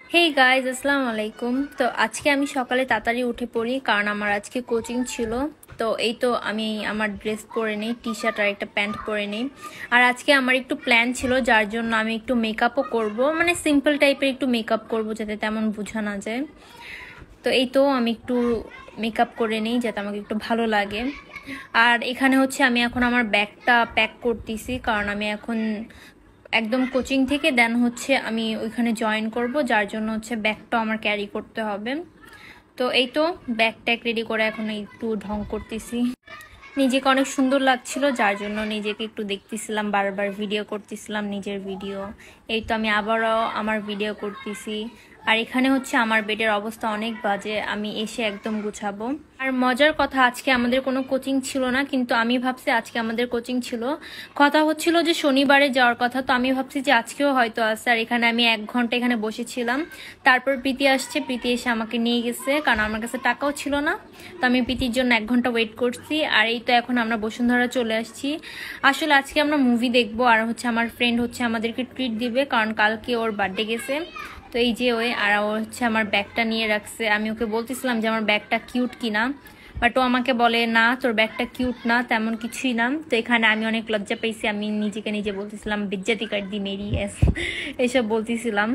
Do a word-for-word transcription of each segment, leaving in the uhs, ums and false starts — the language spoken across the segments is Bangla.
হেই গাইজ, আসসালামু আলাইকুম। তো আজকে আমি সকালে তাড়াতাড়ি উঠে পড়ি কারণ আমার আজকে কোচিং ছিল। তো এই তো আমি আমার ড্রেস পরে নিই, টি শার্ট আর একটা প্যান্ট পরে নিই। আর আজকে আমার একটু প্ল্যান ছিল, যার জন্য আমি একটু মেকআপও করব, মানে সিম্পল টাইপের একটু মেকআপ করব যাতে তেমন বোঝা না যায়। তো এই তো আমি একটু মেকআপ করে নিই যাতে আমাকে একটু ভালো লাগে। আর এখানে হচ্ছে আমি এখন আমার ব্যাগটা প্যাক করতেছি কারণ আমি এখন একদম কোচিং থেকে দেন হচ্ছে আমি ওইখানে জয়েন করব, যার জন্য হচ্ছে ব্যাগটা আমার ক্যারি করতে হবে। তো এই তো ব্যাগ ট্যাগ রেডি করে এখন একটু ঢং করতেছি। নিজেকে অনেক সুন্দর লাগছিল, যার জন্য নিজেকে একটু দেখতেছিলাম, বারবার ভিডিও করতেছিলাম নিজের ভিডিও। এই তো আমি আবারও আমার ভিডিও করতেছি। আর এখানে হচ্ছে আমার বেডের অবস্থা অনেক বাজে, আমি এসে একদম গুছাবো। আর মজার কথা, আজকে আমাদের কোনো কোচিং ছিল না, কিন্তু আমি ভাবছি আজকে আমাদের কোচিং ছিল। কথা হচ্ছিল যে শনিবারে যাওয়ার কথা, তো আমি ভাবছি যে আজকেও হয়তো আছে। আর এখানে আমি এক ঘন্টা এখানে বসেছিলাম, তারপর প্রীতি আসছে, প্রীতি এসে আমাকে নিয়ে গেছে কারণ আমার কাছে টাকাও ছিল না। তো আমি প্রীতির জন্য এক ঘন্টা ওয়েট করছি। আর এই তো এখন আমরা বসুন্ধরা চলে আসছি। আসলে আজকে আমরা মুভি দেখবো, আর হচ্ছে আমার ফ্রেন্ড হচ্ছে আমাদেরকে ট্রিট দিবে কারণ কালকে ওর বার্থডে গেছে। তো এই যে ওই আর ও হচ্ছে আমার ব্যাগটা নিয়ে রাখছে। আমি ওকে বলতেছিলাম যে আমার ব্যাগটা কিউট কিনা, বাট ও আমাকে বলে না তোর ব্যাগটা কিউট না, তেমন কিছুই না। তো এখানে আমি অনেক লজ্জা পেয়েছি, আমি নিজেকে নিজে বলতেছিলাম বেজ্জাতি কাট দি মেরি এস এইসব বলতেছিলাম।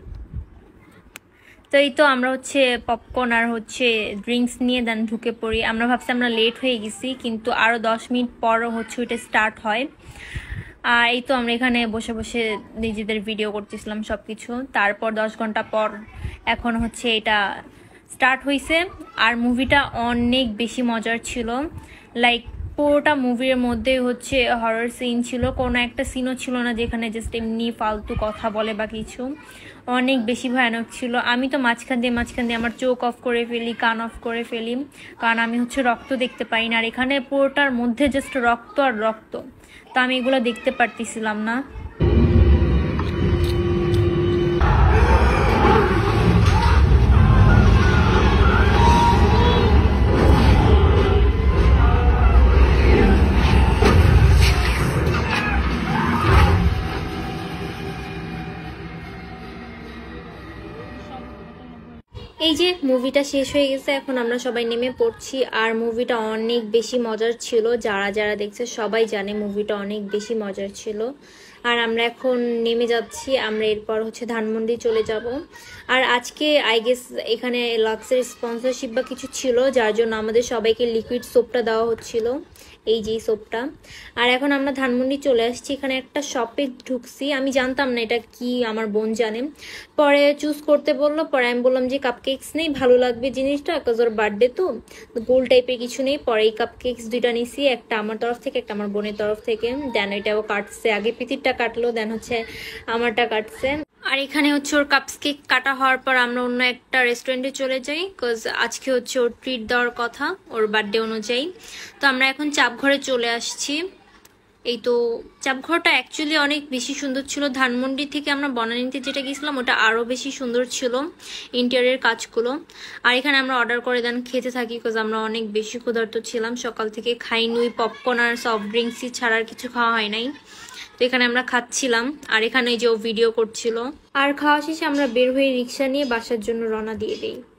তো এই তো আমরা হচ্ছে পপকর্ন আর হচ্ছে ড্রিঙ্কস নিয়ে দেন ঢুকে পড়ি। আমরা ভাবছি আমরা লেট হয়ে গেছি, কিন্তু আরও দশ মিনিট পর হচ্ছে ওইটা স্টার্ট হয়। আর এই তো আমরা এখানে বসে বসে নিজেদের ভিডিও করতেছিলাম সব কিছু। তারপর দশ ঘন্টা পর এখন হচ্ছে এটা স্টার্ট হয়েছে। আর মুভিটা অনেক বেশি মজার ছিল, লাইক পুরোটা মুভির মধ্যে হচ্ছে হরর সিন ছিল, কোনো একটা সিনও ছিল না যেখানে জাস্ট এমনি ফালতু কথা বলে বা কিছু। অনেক বেশি ভয়ানক ছিল। আমি তো মাঝখান দিয়ে মাঝখান দিয়ে আমার চোখ অফ করে ফেলি, কান অফ করে ফেলি, কারণ আমি হচ্ছে রক্ত দেখতে পাই না। আর এখানে পুরোটার মধ্যে জাস্ট রক্ত আর রক্ত, তো আমি এগুলো দেখতে পারতেছিলাম না। এই যে মুভিটা শেষ হয়ে গেছে, এখন আমরা সবাই নেমে পড়ছি। আর মুভিটা অনেক বেশি মজার ছিল, যারা যারা দেখছে সবাই জানে মুভিটা অনেক বেশি মজার ছিল। আর আমরা এখন নেমে যাচ্ছি, আমরা এরপর হচ্ছে ধানমন্ডি চলে যাব। আর আজকে আই গেস এখানে লাক্সের স্পন্সরশিপ বা কিছু ছিল, যার জন্য আমাদের সবাইকে লিকুইড সোপটা দেওয়া হচ্ছিল, এই যে সোপটা। আর এখন আমরা ধানমন্ডি চলে আসছি, এখানে একটা শপে ঢুকছি, আমি জানতাম না এটা কি, আমার বোন জানে। পরে চুজ করতে বললো, পরে আমি বললাম যে কাপকেকস নেই, ভালো লাগবে জিনিসটা, বিকজ ওর বার্থডে তো গোল টাইপের কিছু নেই। পরে এই কাপকেকস দুইটা নিছি, একটা আমার তরফ থেকে একটা আমার বোনের তরফ থেকে। দেন এটাও কাটছে, আগে প্রীতিরটা কাটলো, দেন হচ্ছে আমারটা কাটছে। আর এখানে হচ্ছে ওর কাপস কেক কাটা হওয়ার পর আমরা অন্য একটা রেস্টুরেন্টে চলে যাই, বিকজ আজকে হচ্ছে ওর ট্রিট দেওয়ার কথা ওর বার্থডে অনুযায়ী। তো আমরা এখন চাপঘরে চলে আসছি। এই তো চাপঘরটা অ্যাকচুয়ালি অনেক বেশি সুন্দর ছিল। ধানমন্ডি থেকে আমরা বনানীতে যেটা গেছিলাম ওটা আরও বেশি সুন্দর ছিল ইন্টেরিয়র কাজগুলো। আর এখানে আমরা অর্ডার করে দেন খেতে থাকি, বিকজ আমরা অনেক বেশি ক্ষুধার্ত ছিলাম, সকাল থেকে খাইনি, পপকর্ন আর সফট ড্রিঙ্কসই ছাড়া আর কিছু খাওয়া হয় নাই। তো এখানে আমরা খাচ্ছিলাম, আর এখানে যে ও ভিডিও করছিল। আর খাওয়া শেষে আমরা বের হয়ে রিক্সা নিয়ে বাসার জন্য রওনা দিয়ে দিই।